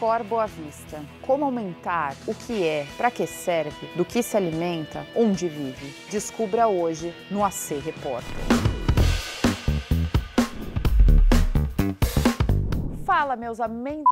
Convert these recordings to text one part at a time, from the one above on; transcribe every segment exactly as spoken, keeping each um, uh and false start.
Score Boa Vista. Como aumentar, o que é, para que serve, do que se alimenta, onde vive. Descubra hoje no A C Repórter. Fala meus amen...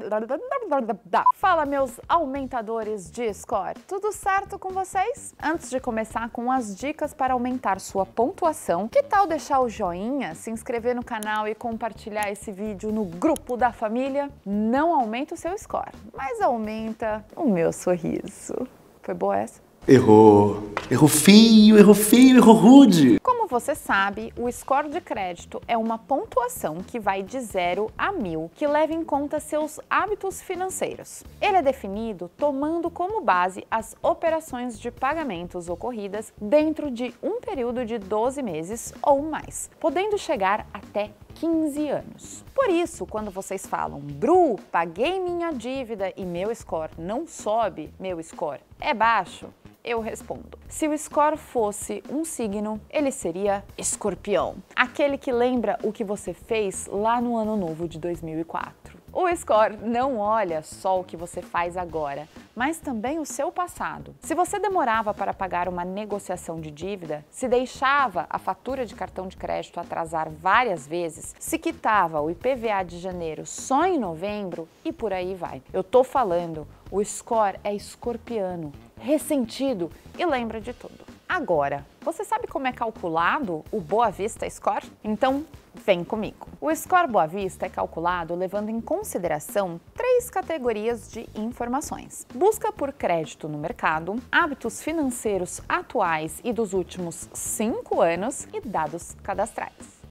Fala meus aumentadores de score, tudo certo com vocês? Antes de começar com as dicas para aumentar sua pontuação, que tal deixar o joinha, se inscrever no canal e compartilhar esse vídeo no grupo da família? Não aumenta o seu score, mas aumenta o meu sorriso. Foi boa essa? Errou. Errou feio, errou feio, errou rude. Como você sabe, o score de crédito é uma pontuação que vai de zero a mil, que leva em conta seus hábitos financeiros. Ele é definido tomando como base as operações de pagamentos ocorridas dentro de um período de doze meses ou mais, podendo chegar até quinze anos. Por isso, quando vocês falam, Bru, paguei minha dívida e meu score não sobe, meu score é baixo, eu respondo. Se o score fosse um signo, ele seria Escorpião, aquele que lembra o que você fez lá no ano novo de dois mil e quatro. O score não olha só o que você faz agora, mas também o seu passado. Se você demorava para pagar uma negociação de dívida, se deixava a fatura de cartão de crédito atrasar várias vezes, se quitava o I P V A de janeiro só em novembro e por aí vai. Eu tô falando, o score é escorpiano, ressentido e lembra de tudo. Agora, você sabe como é calculado o Boa Vista Score? Então, vem comigo. O Score Boa Vista é calculado levando em consideração três categorias de informações: busca por crédito no mercado, hábitos financeiros atuais e dos últimos cinco anos e dados cadastrais.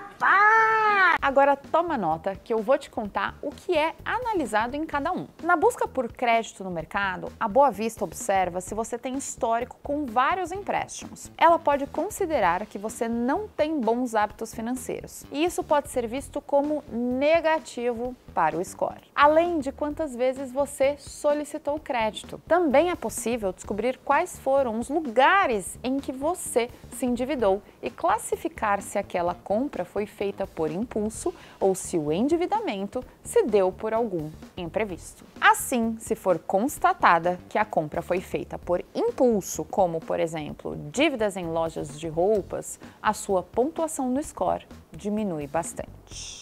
Rapaz! Agora toma nota que eu vou te contar o que é analisado em cada um. Na busca por crédito no mercado, a Boa Vista observa se você tem histórico com vários empréstimos. Ela pode considerar que você não tem bons hábitos financeiros, e isso pode ser visto como negativo para o score. Além de quantas vezes você solicitou o crédito. Também é possível descobrir quais foram os lugares em que você se endividou e classificar se aquela compra foi feita por impulso ou se o endividamento se deu por algum imprevisto. Assim, se for constatada que a compra foi feita por impulso, como por exemplo, dívidas em lojas de roupas, a sua pontuação no score diminui bastante.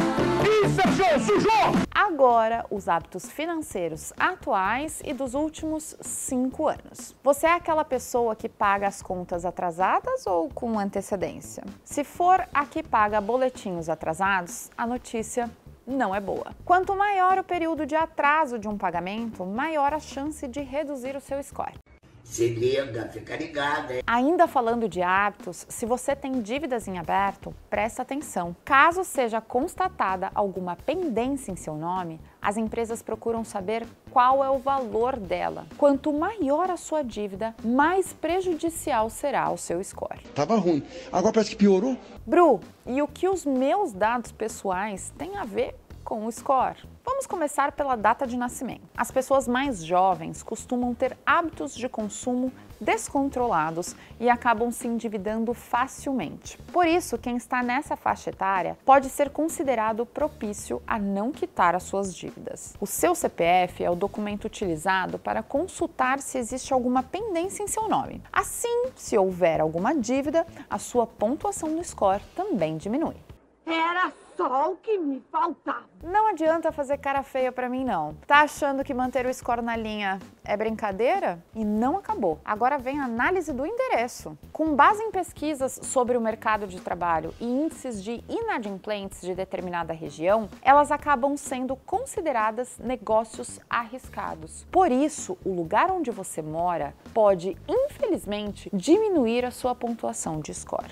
Agora, os hábitos financeiros atuais e dos últimos cinco anos. Você é aquela pessoa que paga as contas atrasadas ou com antecedência? Se for a que paga boletinhos atrasados, a notícia não é boa. Quanto maior o período de atraso de um pagamento, maior a chance de reduzir o seu score. Se liga, fica ligada, hein? Ainda falando de hábitos, se você tem dívidas em aberto, presta atenção. Caso seja constatada alguma pendência em seu nome, as empresas procuram saber qual é o valor dela. Quanto maior a sua dívida, mais prejudicial será o seu score. Tava ruim, agora parece que piorou. Bru, e o que os meus dados pessoais têm a ver com o score? Vamos começar pela data de nascimento. As pessoas mais jovens costumam ter hábitos de consumo descontrolados e acabam se endividando facilmente. Por isso, quem está nessa faixa etária pode ser considerado propício a não quitar as suas dívidas. O seu C P F é o documento utilizado para consultar se existe alguma pendência em seu nome. Assim, se houver alguma dívida, a sua pontuação no score também diminui. Era só o que me faltava. Não adianta fazer cara feia pra mim, não. Tá achando que manter o score na linha é brincadeira? E não acabou. Agora vem a análise do endereço. Com base em pesquisas sobre o mercado de trabalho e índices de inadimplentes de determinada região, elas acabam sendo consideradas negócios arriscados. Por isso, o lugar onde você mora pode, infelizmente, diminuir a sua pontuação de score.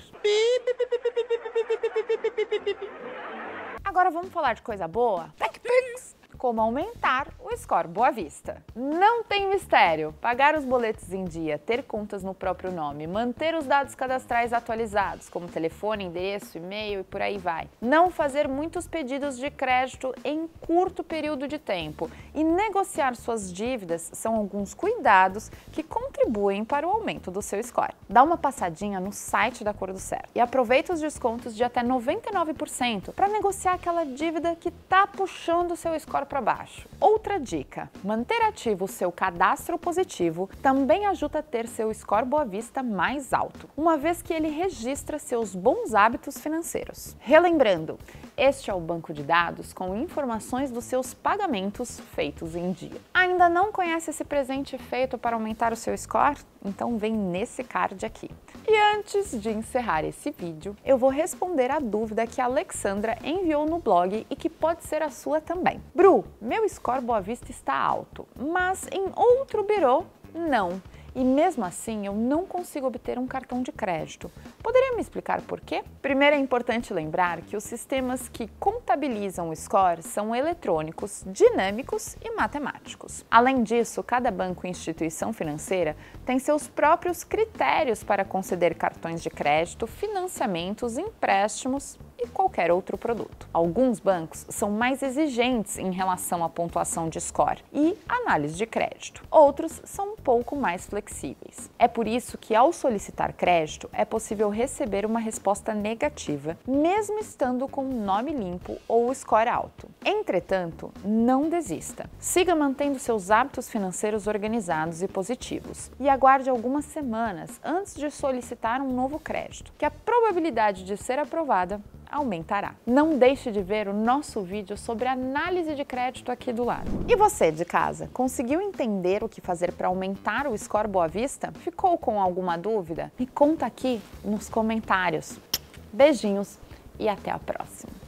Agora vamos falar de coisa boa? TechPix! Como aumentar o score Boa Vista. Não tem mistério. Pagar os boletos em dia, ter contas no próprio nome, manter os dados cadastrais atualizados, como telefone, endereço, e-mail e por aí vai. Não fazer muitos pedidos de crédito em curto período de tempo e negociar suas dívidas são alguns cuidados que contribuem para o aumento do seu score. Dá uma passadinha no site da Cor do Certo e aproveita os descontos de até noventa e nove por cento para negociar aquela dívida que tá puxando o seu score para baixo. Outra dica: manter ativo o seu cadastro positivo também ajuda a ter seu score Boa Vista mais alto, uma vez que ele registra seus bons hábitos financeiros. Relembrando, este é o banco de dados com informações dos seus pagamentos feitos em dia. Ainda não conhece esse presente feito para aumentar o seu score? Então vem nesse card aqui. E antes de encerrar esse vídeo, eu vou responder a dúvida que a Alexandra enviou no blog e que pode ser a sua também. Bru, meu score Boa Vista está alto, mas em outro birô, não. E mesmo assim, eu não consigo obter um cartão de crédito. Poderia me explicar por quê? Primeiro, é importante lembrar que os sistemas que contabilizam o score são eletrônicos, dinâmicos e matemáticos. Além disso, cada banco e instituição financeira tem seus próprios critérios para conceder cartões de crédito, financiamentos, empréstimos e qualquer outro produto. Alguns bancos são mais exigentes em relação à pontuação de score e análise de crédito. Outros são um pouco mais flexíveis. É por isso que, ao solicitar crédito, é possível receber uma resposta negativa, mesmo estando com um nome limpo ou score alto. Entretanto, não desista. Siga mantendo seus hábitos financeiros organizados e positivos e aguarde algumas semanas antes de solicitar um novo crédito, que a probabilidade de ser aprovada aumentará. Não deixe de ver o nosso vídeo sobre análise de crédito aqui do lado. E você de casa, conseguiu entender o que fazer para aumentar o score Boa Vista? Ficou com alguma dúvida? Me conta aqui nos comentários. Beijinhos e até a próxima!